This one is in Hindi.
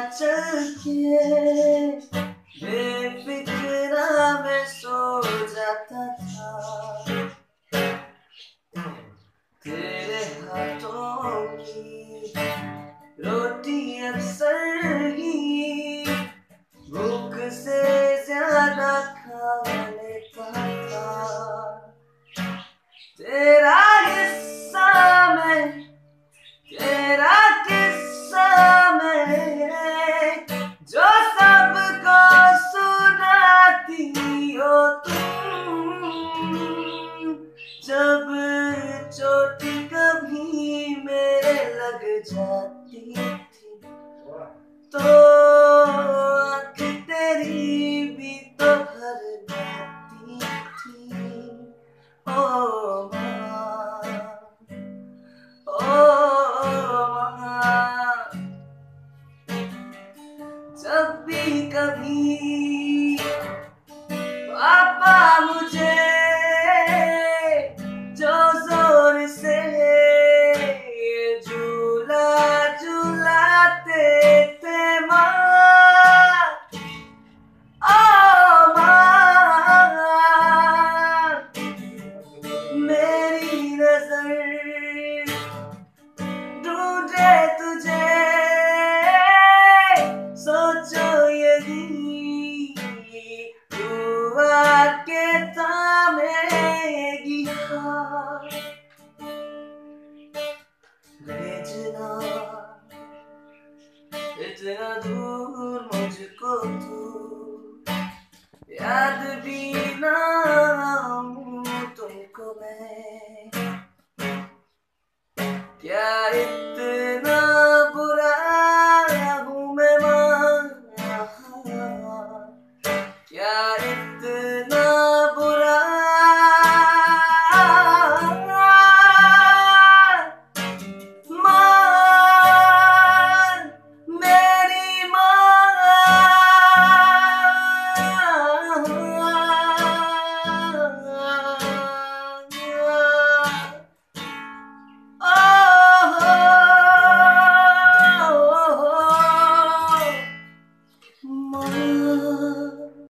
चल के बेफिक्रा में सो जाता था। तेरे हाथों की रोटी अक्सर ही भूख से ज्यादा खा लेता था। तेरा किस्सा में जो सबको सुनाती हो तुम, जब चोट कभी मेरे लग जाती थी तो आँख तेरी भी तो भर जाती थी। ओ माँ, ओ माँ, जब भी कभी पापा मुझे जो जोर से झूला झूलाते थे माँ, ओ माँ, मेरी नजर ढूंढे तुझे, सोचो यही तू आके थामेगी हाथ। भेजना इतना दूर मुझको तू, याद भी ना आऊं तुमको मैं, क्या